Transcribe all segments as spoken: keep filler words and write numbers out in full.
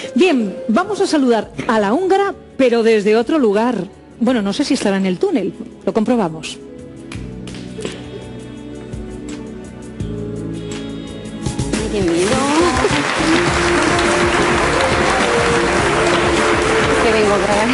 Bien, vamos a saludar a la húngara, pero desde otro lugar. Bueno, no sé si estará en el túnel, lo comprobamos. ¡Qué miedo! Que vengo otra vez.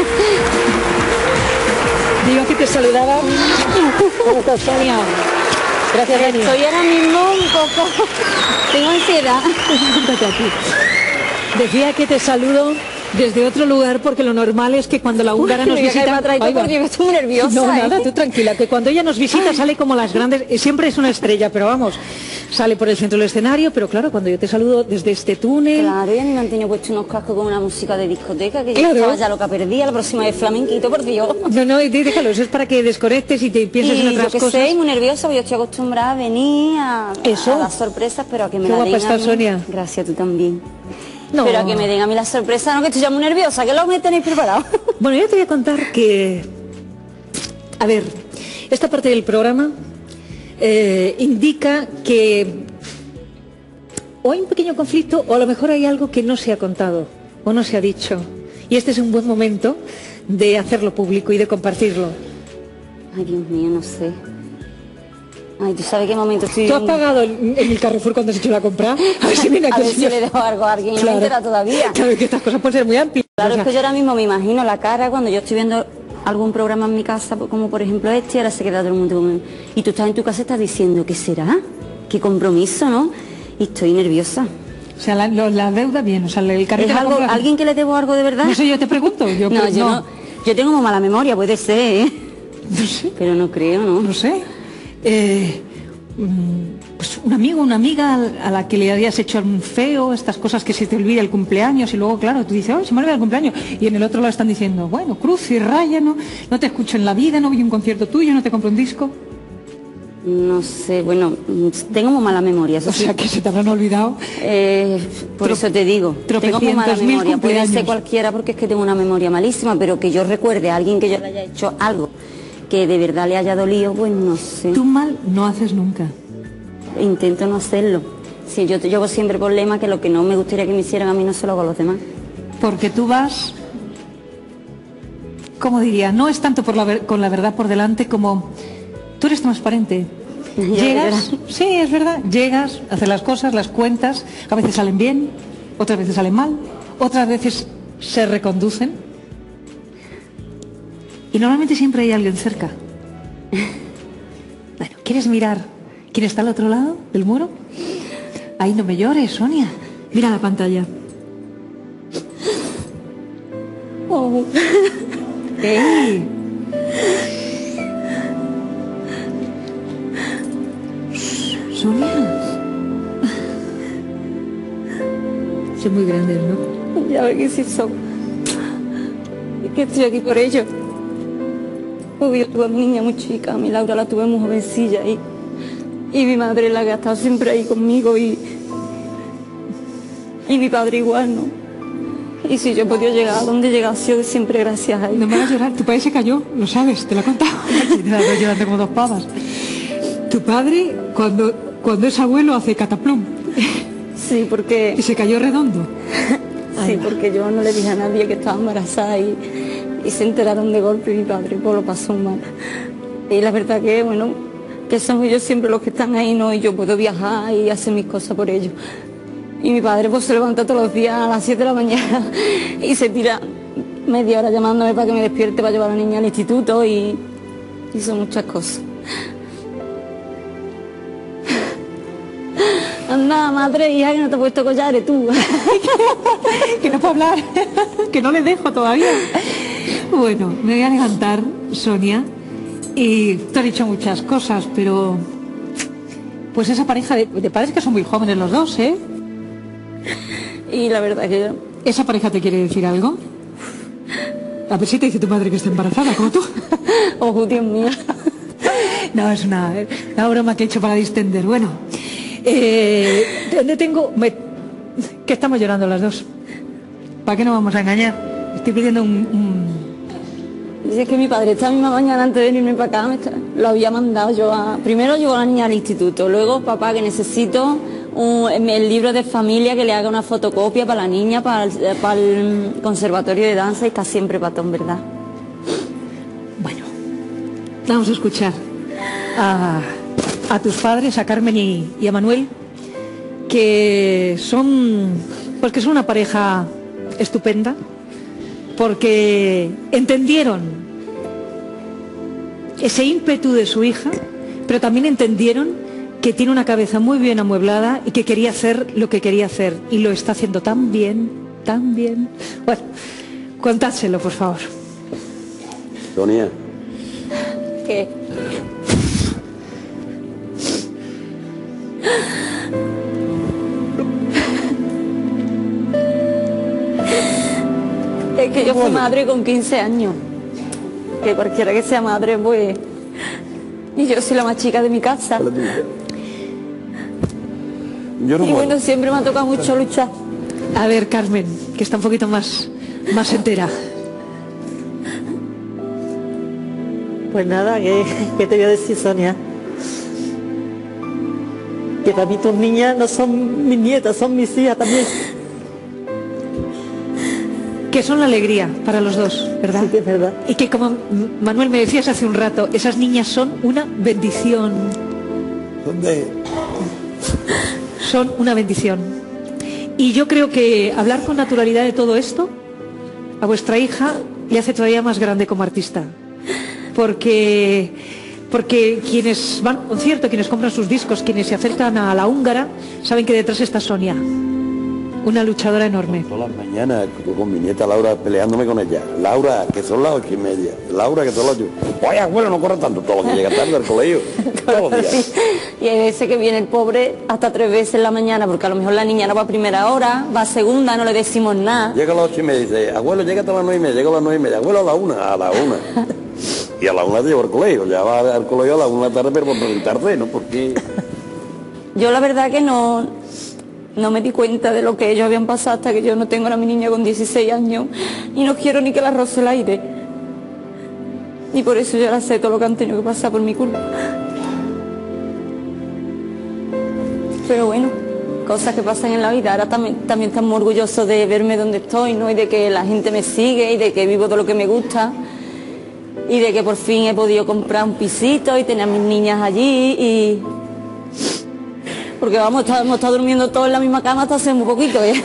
Digo que te saludaba. ¿Cómo estás, Sonia? Gracias, Dani. Estoy ahora mismo un poco... Tengo ansiedad. Siéntate aquí. Decía que te saludo desde otro lugar porque lo normal es que cuando la húngara nos visita... Ay, va. Porque estoy muy nerviosa. No, ¿eh? nada, tú tranquila, que cuando ella nos visita sale como las grandes... Siempre es una estrella, pero vamos, sale por el centro del escenario, pero claro, cuando yo te saludo desde este túnel... Claro, y a mí me han tenido puesto unos cascos con una música de discoteca que yo Claro. estaba ya loca perdida, la próxima vez flamenquito, por Dios. No, no, y déjalo, eso es para que desconectes y te pienses Y en yo otras que cosas. sé, muy nerviosa, porque yo estoy acostumbrada a venir a, Eso. a las sorpresas, pero a que me Qué la guapa den a estás, mí. Sonia. Gracias, tú también. No. Pero a que me den a mí la sorpresa, no, que estoy ya muy nerviosa, que lo me tenéis preparado. Bueno, yo te voy a contar que... A ver, esta parte del programa eh, indica que o hay un pequeño conflicto o a lo mejor hay algo que no se ha contado o no se ha dicho. Y este es un buen momento de hacerlo público y de compartirlo. Ay, Dios mío, no sé. Ay, ¿tú sabes qué momento estoy? ¿Tú has pagado en el Carrefour cuando has hecho la compra? A ver si viene A aquí ver el si señor. le dejo algo a alguien y no me entera todavía. Claro, que estas cosas pueden ser muy amplias. Claro, O sea, es que yo ahora mismo me imagino la cara cuando yo estoy viendo algún programa en mi casa, como por ejemplo este, y ahora se queda todo el mundo con... Y tú estás en tu casa y estás diciendo, ¿qué será? ¿Qué compromiso, no? Y estoy nerviosa. o sea la, lo- la deuda bien, o sea, el carrito ¿Es de la algo, compra- alguien que le debo algo de verdad? No sé, yo te pregunto. Yo no, creo- yo no. Yo tengo muy mala memoria, puede ser, ¿eh? No sé. Pero no creo, ¿no? No sé. Eh, mm, pues un amigo, una amiga a la que le habías hecho un feo, estas cosas que se te olvida el cumpleaños y luego, claro, tú dices, oh, se me olvida el cumpleaños. Y en el otro lado están diciendo, bueno, cruz y raya, no, no te escucho en la vida, no vi un concierto tuyo, no te compro un disco. No sé, bueno, tengo muy mala memoria, eso O sí. sea, que se te habrán olvidado. Eh, por Tro- eso te digo, tengo muy mala tropecientos mil memoria, puede cumpleaños. ser cualquiera porque es que tengo una memoria malísima, pero que yo recuerde a alguien que yo le haya hecho algo que de verdad le haya dolido, pues no sé, Tú mal no haces nunca. intento no hacerlo. Sí, yo te llevo siempre por lema que lo que no me gustaría que me hicieran a mí no se lo hago a los demás. Porque tú vas, ¿cómo diría? No es tanto por la ver- con la verdad por delante como tú eres transparente. Ya, Llegas, ya. sí, es verdad, llegas, haces las cosas, las cuentas, a veces salen bien, otras veces salen mal, otras veces se reconducen. Y normalmente siempre hay alguien cerca. Bueno, ¿quieres mirar quién está al otro lado del muro? Ahí no me llores, Sonia. Mira la pantalla. Oh. ¡Ey! Sonia. Son muy grandes, ¿no? Ya ve que sí son. Es que estoy aquí por ello. Porque yo tuve a mi niña muy chica, a mi Laura la tuve muy jovencilla y, y mi madre es la que ha estado siempre ahí conmigo y, y mi padre igual, ¿no? Y si yo he podido llegar a donde he llegado ha sido siempre gracias a él. No me hagas llorar, tu padre se cayó, lo sabes, te lo he contado. Te la estoy llorando como dos pavas. Tu padre, cuando, cuando es abuelo, hace cataplum. Sí, porque... Y se cayó redondo. Sí, porque yo no le dije a nadie que estaba embarazada y, y se enteraron de golpe y mi padre pues lo pasó mal. Y la verdad que, bueno, que son ellos siempre los que están ahí, ¿no? Y yo puedo viajar y hacer mis cosas por ellos. Y mi padre pues se levanta todos los días a las siete de la mañana y se tira media hora llamándome para que me despierte para llevar a la niña al instituto y hizo muchas cosas. Anda, madre, hija, que no te he puesto collares tú. Que no puedo hablar, que no le dejo todavía. Bueno, me voy a levantar, Sonia, y te he dicho muchas cosas, pero pues esa pareja de, de padres que son muy jóvenes los dos, ¿eh? Y la verdad que yo... ¿Esa pareja te quiere decir algo? A ver si te dice tu madre que está embarazada, como tú. Oh, Dios mío. No, es una, una broma que he hecho para distender. Bueno, eh, ¿dónde tengo? Me- que estamos llorando las dos. ¿Para qué nos vamos a engañar? Estoy pidiendo un... un- Dice es que mi padre esta misma mañana antes de venirme para acá me está- lo había mandado yo a... Primero llevo a la niña al instituto, luego papá que necesito un, el libro de familia, que le haga una fotocopia para la niña, para el, para el conservatorio de danza, y está siempre patón, ¿verdad? Bueno, vamos a escuchar a, a tus padres, a Carmen y, y a Manuel, que son, pues que son una pareja estupenda, porque entendieron ese ímpetu de su hija, pero también entendieron que tiene una cabeza muy bien amueblada y que quería hacer lo que quería hacer, y lo está haciendo tan bien, tan bien. Bueno, contádselo, por favor. Sonia. ¿Qué? Es que yo fui madre con quince años. Que cualquiera que sea madre, pues... Y yo soy la más chica de mi casa. Yo no y bueno, siempre me ha tocado mucho luchar. A ver, Carmen, que está un poquito más, más entera. Pues nada, ¿qué, qué te voy a decir, Sonia? Que para mí tus niñas no son mis nietas, son mis hijas también. Que son la alegría para los dos, ¿verdad? Sí, que es verdad. Y que, como Manuel me decías hace un rato, esas niñas son una bendición. ¿Dónde? Son una bendición. Y yo creo que hablar con naturalidad de todo esto a vuestra hija le hace todavía más grande como artista. Porque, porque quienes van a un concierto, quienes compran sus discos, quienes se acercan a la húngara, saben que detrás está Sonia, una luchadora enorme. Todas las mañanas con mi nieta Laura peleándome con ella. Laura, que son las ocho y media. Laura, que son las ocho. Oye, abuelo, no corre tanto. Todo lo que llega tarde al colegio. Todos los días. Y hay veces que viene el pobre hasta tres veces en la mañana, porque a lo mejor la niña no va a primera hora, va a segunda, no le decimos nada. Llega a las ocho y media y dice, abuelo, llega hasta las nueve y media. Llega a las nueve y media. Abuelo, a la una. A la una. Y a la una te llevo al colegio. Ya va al colegio a la una de la tarde, pero por preguntarte, ¿no? Porque... Yo la verdad que no... No me di cuenta de lo que ellos habían pasado hasta que yo no tengo a mi niña con dieciséis años y no quiero ni que la roce el aire. Y por eso yo la sé todo lo que han tenido que pasar por mi culpa. Pero bueno, cosas que pasan en la vida. Ahora también, también estamos orgullosos de verme donde estoy, ¿no? Y de que la gente me sigue y de que vivo de lo que me gusta. Y de que por fin he podido comprar un pisito y tener a mis niñas allí y... Porque vamos, hemos estado durmiendo todos en la misma cama hasta hace muy poquito, ¿eh?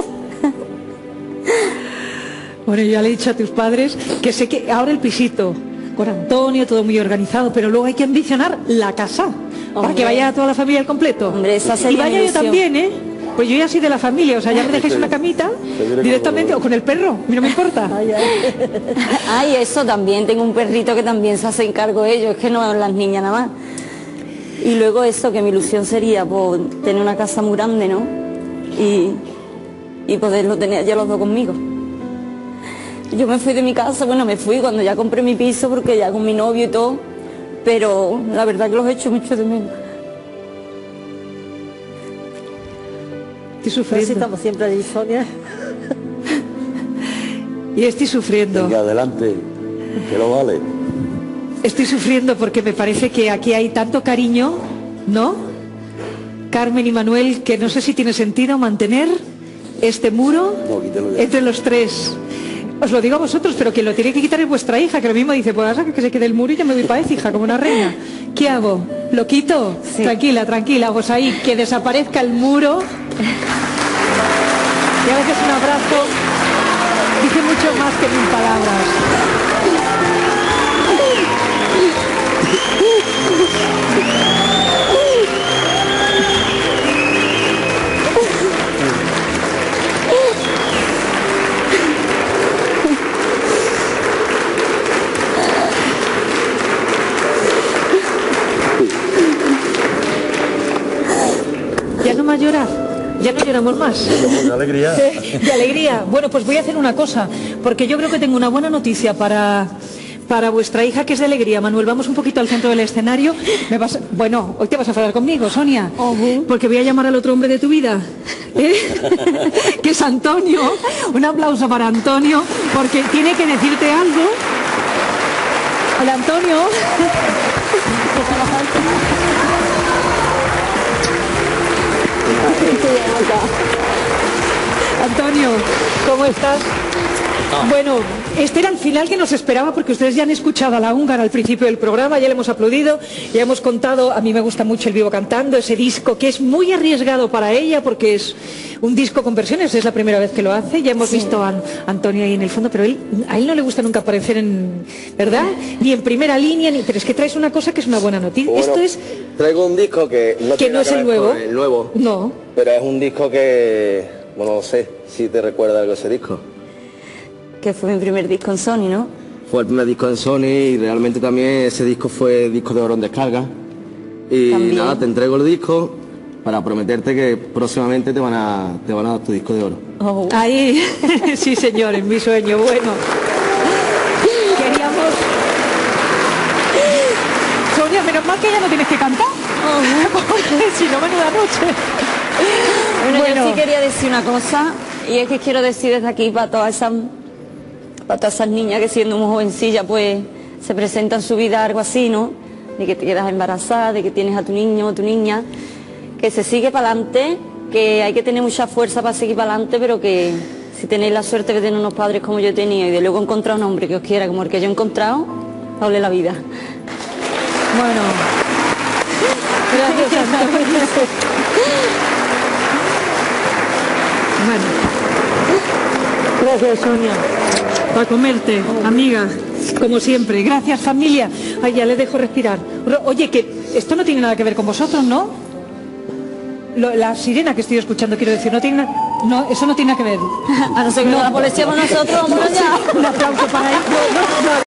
Bueno, yo ya le he dicho a tus padres que sé que ahora el pisito, con Antonio, todo muy organizado, pero luego hay que ambicionar la casa, hombre, para que vaya toda la familia al completo. Hombre, esa sería y vaya mi yo también, ¿eh? Pues yo ya soy de la familia, o sea, ya me dejáis una camita directamente, o con el perro, a mí no me importa. Ay, ay. Ay, eso también, tengo un perrito que también se hace encargo de ellos, es que no las niñas nada más. Y luego eso, que mi ilusión sería pues, tener una casa muy grande, ¿no? Y, y poderlo tener ya los dos conmigo. Yo me fui de mi casa, bueno, me fui cuando ya compré mi piso, porque ya con mi novio y todo, pero la verdad que los echo mucho de menos. Estoy sufriendo. Así estamos siempre allí, Sonia. Y estoy sufriendo. Venga, adelante, que lo vale. Estoy sufriendo porque me parece que aquí hay tanto cariño, ¿no? Carmen y Manuel, que no sé si tiene sentido mantener este muro No, entre los tres. Os lo digo a vosotros, pero quien lo tiene que quitar es vuestra hija, que lo mismo dice, pues que se quede el muro y ya me voy para esa hija, como una reina. ¿Qué hago? ¿Lo quito? Sí. Tranquila, tranquila, pues ahí, que desaparezca el muro. Y a veces un abrazo dice mucho más que mil palabras. ¿Ya no más llorar? ¿Ya no lloramos más? De alegría. De alegría. Bueno, pues voy a hacer una cosa, porque yo creo que tengo una buena noticia para... para vuestra hija, que es de alegría. Manuel, vamos un poquito al centro del escenario. Me vas... Bueno, hoy te vas a hablar conmigo, Sonia, uh-huh. Porque voy a llamar al otro hombre de tu vida, ¿eh? Que es Antonio. Un aplauso para Antonio, porque tiene que decirte algo. Hola, Antonio. Antonio, ¿cómo estás? Ah. Bueno, este era el final que nos esperaba porque ustedes ya han escuchado a la húngara al principio del programa, ya le hemos aplaudido, ya hemos contado, a mí me gusta mucho el Vivo Cantando, ese disco que es muy arriesgado para ella porque es un disco con versiones, es la primera vez que lo hace, ya hemos Sí. visto a, a Antonio ahí en el fondo, pero él, a él no le gusta nunca aparecer en, ¿verdad? Ni en primera línea, ni, pero es que traes una cosa que es una buena noticia. Bueno, Esto es, traigo un disco que no, que tiene no nada es el ver nuevo. con el nuevo, No. pero es un disco que, bueno, no sé si te recuerda algo ese disco. Que fue mi primer disco en Sony, ¿no? Fue el primer disco en Sony y realmente también ese disco fue disco de oro en descarga. Y También. nada, te entrego el disco para prometerte que próximamente te van a, te van a dar tu disco de oro. Oh. Ahí, sí señor, en mi sueño, bueno. Queríamos... Sonia, menos mal que ya no tienes que cantar. Porque si no, menuda noche. Bueno, Bueno. yo sí quería decir una cosa, y es que quiero decir desde aquí para todas esas, para todas esas niñas que siendo muy jovencillas pues se presenta en su vida algo así, ¿no? De que te quedas embarazada, de que tienes a tu niño o tu niña, que se sigue para adelante, que hay que tener mucha fuerza para seguir para adelante, pero que si tenéis la suerte de tener unos padres como yo he tenido y de luego encontrar un hombre que os quiera como el que yo he encontrado, vale la vida. Bueno. Gracias, Antonio. Bueno. Gracias, Sonia. Para comerte, amiga, como siempre. Gracias, familia. Ay, ya le dejo respirar. Ro- Oye, que esto no tiene nada que ver con vosotros, ¿no? Lo- la sirena que estoy escuchando, quiero decir, no tiene nada... No, eso no tiene nada que ver. A no ser que no la policemos nosotros, vámonos ya. Un aplauso para ellos. No, no, no.